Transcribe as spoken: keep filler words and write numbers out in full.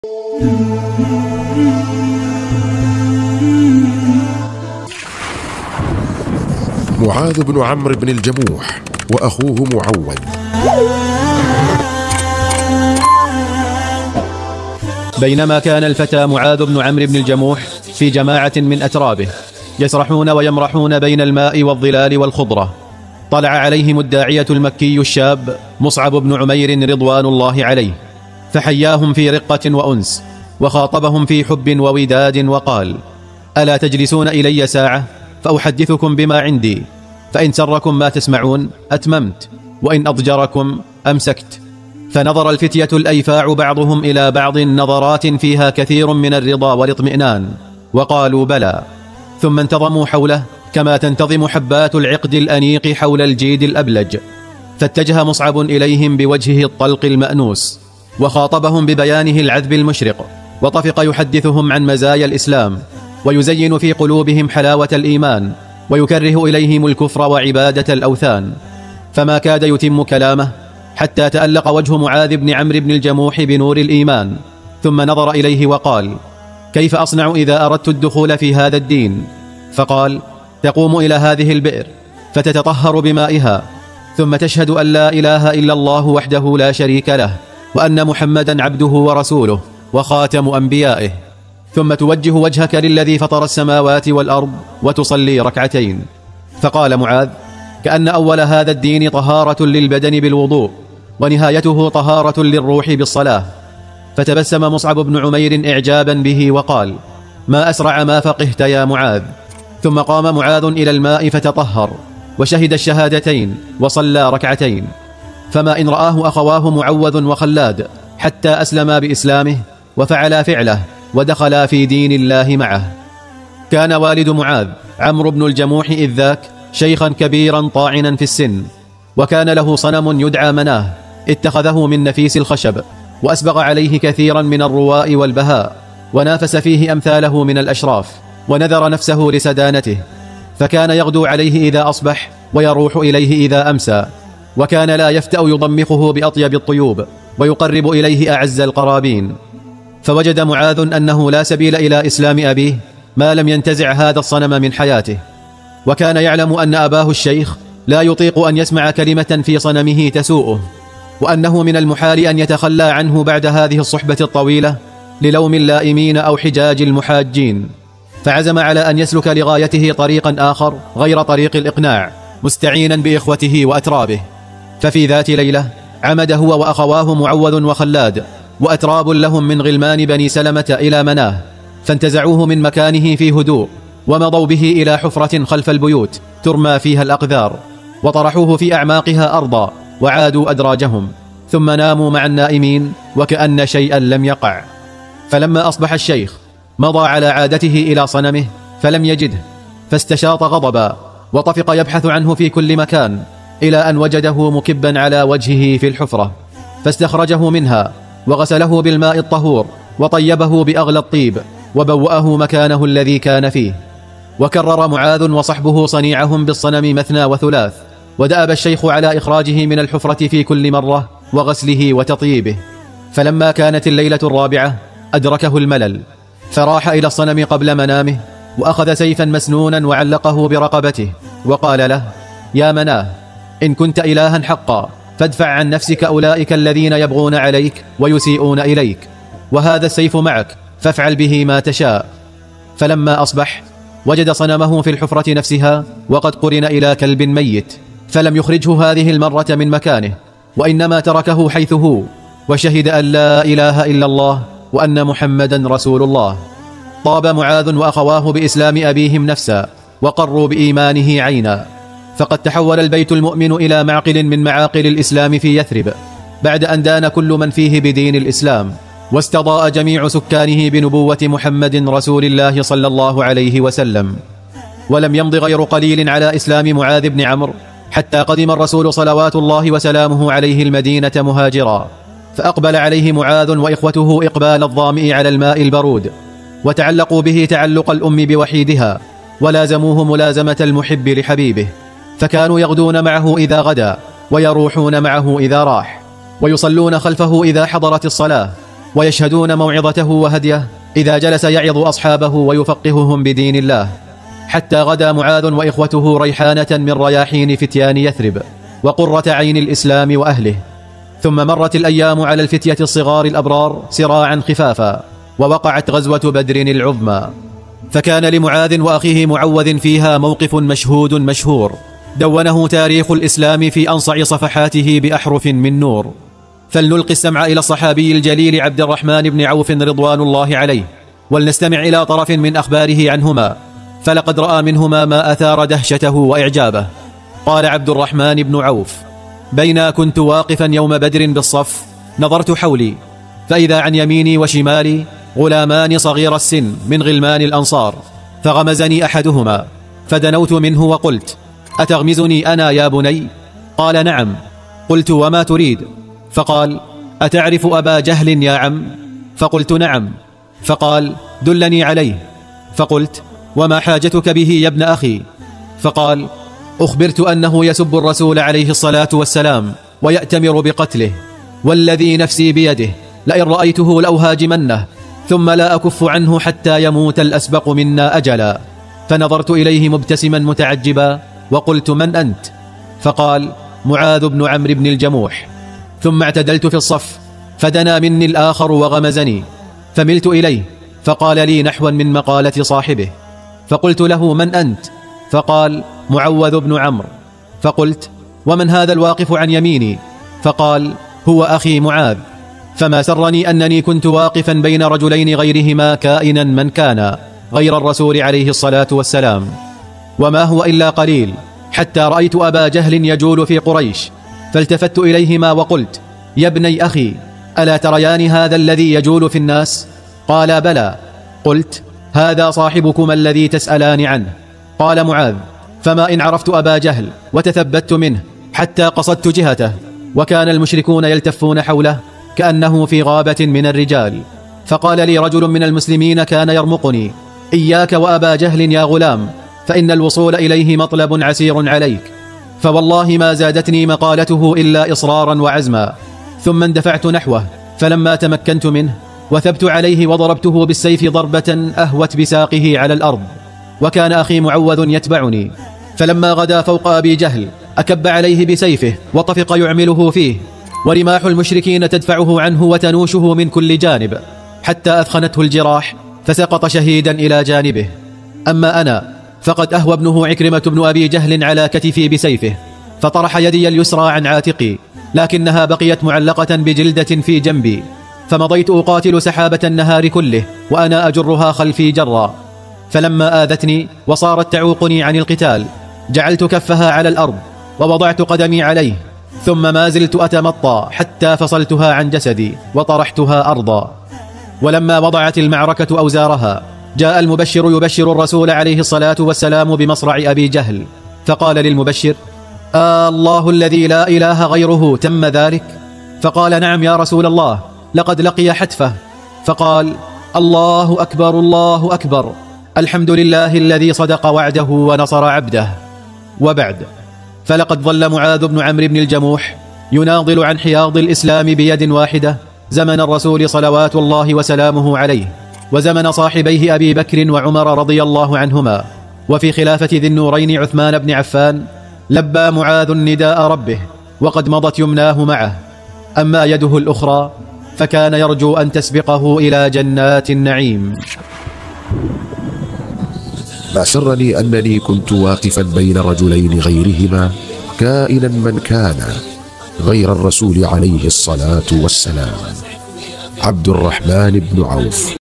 معاذ بن عمرو بن الجموح وأخوه معوذ. بينما كان الفتى معاذ بن عمرو بن الجموح في جماعة من أترابه يسرحون ويمرحون بين الماء والظلال والخضرة، طلع عليهم الداعية المكي الشاب مصعب بن عمير رضوان الله عليه، فحياهم في رقة وأنس، وخاطبهم في حب ووداد وقال: ألا تجلسون إلي ساعة فأحدثكم بما عندي، فإن سركم ما تسمعون أتممت، وإن أضجركم أمسكت. فنظر الفتية الأيفاع بعضهم إلى بعض نظرات فيها كثير من الرضا والاطمئنان، وقالوا بلى، ثم انتظموا حوله كما تنتظم حبات العقد الأنيق حول الجيد الأبلج. فاتجه مصعب إليهم بوجهه الطلق المأنوس، وخاطبهم ببيانه العذب المشرق، وطفق يحدثهم عن مزايا الإسلام، ويزين في قلوبهم حلاوة الإيمان، ويكره إليهم الكفر وعبادة الأوثان. فما كاد يتم كلامه حتى تألق وجه معاذ بن عمرو بن الجموح بنور الإيمان، ثم نظر إليه وقال: كيف أصنع إذا أردت الدخول في هذا الدين؟ فقال: تقوم إلى هذه البئر فتتطهر بمائها، ثم تشهد أن لا إله إلا الله وحده لا شريك له، وأن محمدا عبده ورسوله وخاتم أنبيائه، ثم توجه وجهك للذي فطر السماوات والأرض وتصلي ركعتين. فقال معاذ: كأن أول هذا الدين طهارة للبدن بالوضوء، ونهايته طهارة للروح بالصلاة. فتبسم مصعب بن عمير إعجابا به وقال: ما أسرع ما فقهت يا معاذ. ثم قام معاذ إلى الماء فتطهر، وشهد الشهادتين وصلى ركعتين. فما إن رآه أخواه معوذ وخلاد حتى أسلما بإسلامه وفعلا فعله ودخلا في دين الله معه. كان والد معاذ عمرو بن الجموح إذ ذاك شيخا كبيرا طاعنا في السن، وكان له صنم يدعى مناه اتخذه من نفيس الخشب، وأسبغ عليه كثيرا من الرواء والبهاء، ونافس فيه أمثاله من الأشراف، ونذر نفسه لسدانته، فكان يغدو عليه إذا أصبح ويروح إليه إذا أمسى، وكان لا يفتأ يضمخه بأطيب الطيوب ويقرب إليه أعز القرابين. فوجد معاذ أنه لا سبيل إلى إسلام أبيه ما لم ينتزع هذا الصنم من حياته، وكان يعلم أن أباه الشيخ لا يطيق أن يسمع كلمة في صنمه تسوءه، وأنه من المحال أن يتخلى عنه بعد هذه الصحبة الطويلة للوم اللائمين أو حجاج المحاجين. فعزم على أن يسلك لغايته طريقا آخر غير طريق الإقناع، مستعينا بإخوته وأترابه. ففي ذات ليلة عمد هو وأخواه معوذ وخلاد وأتراب لهم من غلمان بني سلمة إلى مناه، فانتزعوه من مكانه في هدوء، ومضوا به إلى حفرة خلف البيوت ترمى فيها الأقذار، وطرحوه في أعماقها أرضا، وعادوا أدراجهم، ثم ناموا مع النائمين وكأن شيئا لم يقع. فلما أصبح الشيخ مضى على عادته إلى صنمه فلم يجده، فاستشاط غضبا، وطفق يبحث عنه في كل مكان، إلى أن وجده مكبا على وجهه في الحفرة، فاستخرجه منها وغسله بالماء الطهور، وطيبه بأغلى الطيب، وبوأه مكانه الذي كان فيه. وكرر معاذ وصحبه صنيعهم بالصنم مثنى وثلاث، ودأب الشيخ على إخراجه من الحفرة في كل مرة وغسله وتطييبه. فلما كانت الليلة الرابعة أدركه الملل، فراح إلى الصنم قبل منامه، وأخذ سيفا مسنونا وعلقه برقبته، وقال له: يا مناه، إن كنت إلها حقا فادفع عن نفسك أولئك الذين يبغون عليك ويسيئون إليك، وهذا السيف معك فافعل به ما تشاء. فلما أصبح وجد صنمه في الحفرة نفسها وقد قرن إلى كلب ميت، فلم يخرجه هذه المرة من مكانه، وإنما تركه حيث هو، وشهد أن لا إله إلا الله وأن محمدا رسول الله. طاب معاذ وأخواه بإسلام أبيهم نفسا، وقروا بإيمانه عينا. فقد تحول البيت المؤمن إلى معقل من معاقل الإسلام في يثرب، بعد أن دان كل من فيه بدين الإسلام، واستضاء جميع سكانه بنبوة محمد رسول الله صلى الله عليه وسلم. ولم يمض غير قليل على إسلام معاذ بن عمرو حتى قدم الرسول صلوات الله وسلامه عليه المدينة مهاجرا، فأقبل عليه معاذ وإخوته إقبال الظامئ على الماء البرود، وتعلقوا به تعلق الأم بوحيدها، ولازموه ملازمة المحب لحبيبه، فكانوا يغدون معه إذا غدا، ويروحون معه إذا راح، ويصلون خلفه إذا حضرت الصلاة، ويشهدون موعظته وهديه إذا جلس يعظ أصحابه ويفقههم بدين الله، حتى غدا معاذ وإخوته ريحانة من رياحين فتيان يثرب وقرة عين الإسلام وأهله. ثم مرت الأيام على الفتية الصغار الأبرار سراعا خفافا، ووقعت غزوة بدر العظمى، فكان لمعاذ وأخيه معوذ فيها موقف مشهود مشهور دونه تاريخ الإسلام في أنصع صفحاته بأحرف من نور. فلنلقي السمع إلى الصحابي الجليل عبد الرحمن بن عوف رضوان الله عليه، ولنستمع إلى طرف من أخباره عنهما، فلقد رأى منهما ما أثار دهشته وإعجابه. قال عبد الرحمن بن عوف: بينا كنت واقفا يوم بدر بالصف، نظرت حولي فإذا عن يميني وشمالي غلامان صغير السن من غلمان الأنصار، فغمزني أحدهما فدنوت منه وقلت: أتغمزني أنا يا بني؟ قال: نعم. قلت: وما تريد؟ فقال: أتعرف أبا جهل يا عم؟ فقلت: نعم. فقال: دلني عليه. فقلت: وما حاجتك به يا ابن أخي؟ فقال: أخبرت أنه يسب الرسول عليه الصلاة والسلام ويأتمر بقتله، والذي نفسي بيده لئن رأيته لأهاجمنه ثم لا أكف عنه حتى يموت الأسبق منا أجلا. فنظرت إليه مبتسما متعجبا وقلت: من أنت؟ فقال: معاذ بن عمرو بن الجموح. ثم اعتدلت في الصف، فدنا مني الآخر وغمزني، فملت إليه فقال لي نحوا من مقالة صاحبه، فقلت له: من أنت؟ فقال: معوذ بن عمرو. فقلت: ومن هذا الواقف عن يميني؟ فقال: هو أخي معاذ. فما سرني أنني كنت واقفا بين رجلين غيرهما كائنا من كان غير الرسول عليه الصلاة والسلام، وما هو إلا قليل حتى رأيت أبا جهل يجول في قريش، فالتفت إليهما وقلت: يا ابني أخي، ألا تريان هذا الذي يجول في الناس؟ قال: بلى. قلت: هذا صاحبكما الذي تسألان عنه. قال معاذ: فما إن عرفت أبا جهل وتثبت منه حتى قصدت جهته، وكان المشركون يلتفون حوله كأنه في غابة من الرجال، فقال لي رجل من المسلمين كان يرمقني: إياك وأبا جهل يا غلام، فإن الوصول إليه مطلب عسير عليك. فوالله ما زادتني مقالته إلا إصرارا وعزما. ثم اندفعت نحوه، فلما تمكنت منه وثبت عليه وضربته بالسيف ضربة أهوت بساقه على الأرض، وكان أخي معوذ يتبعني. فلما غدا فوق أبي جهل أكب عليه بسيفه وطفق يعمله فيه، ورماح المشركين تدفعه عنه وتنوشه من كل جانب، حتى أثخنته الجراح فسقط شهيدا إلى جانبه. أما أنا فقد أهوى ابنه عكرمة بن أبي جهل على كتفي بسيفه، فطرح يدي اليسرى عن عاتقي، لكنها بقيت معلقة بجلدة في جنبي، فمضيت أقاتل سحابة النهار كله وأنا أجرها خلفي جرا. فلما آذتني وصارت تعوقني عن القتال، جعلت كفها على الأرض ووضعت قدمي عليه، ثم ما زلت أتمطى حتى فصلتها عن جسدي وطرحتها أرضا. ولما وضعت المعركة أوزارها، جاء المبشر يبشر الرسول عليه الصلاة والسلام بمصرع أبي جهل، فقال للمبشر: آه الله الذي لا إله غيره تم ذلك؟ فقال: نعم يا رسول الله، لقد لقي حتفه. فقال: الله أكبر الله أكبر، الحمد لله الذي صدق وعده ونصر عبده. وبعد، فلقد ظل معاذ بن عمرو بن الجموح يناضل عن حياض الإسلام بيد واحدة زمن الرسول صلوات الله وسلامه عليه، وزمن صاحبيه أبي بكر وعمر رضي الله عنهما، وفي خلافة ذي النورين عثمان بن عفان لبى معاذ نداء ربه وقد مضت يمناه معه، أما يده الأخرى فكان يرجو أن تسبقه إلى جنات النعيم. ما سرني أنني كنت واقفا بين رجلين غيرهما كائنا من كان غير الرسول عليه الصلاة والسلام. عبد الرحمن بن عوف.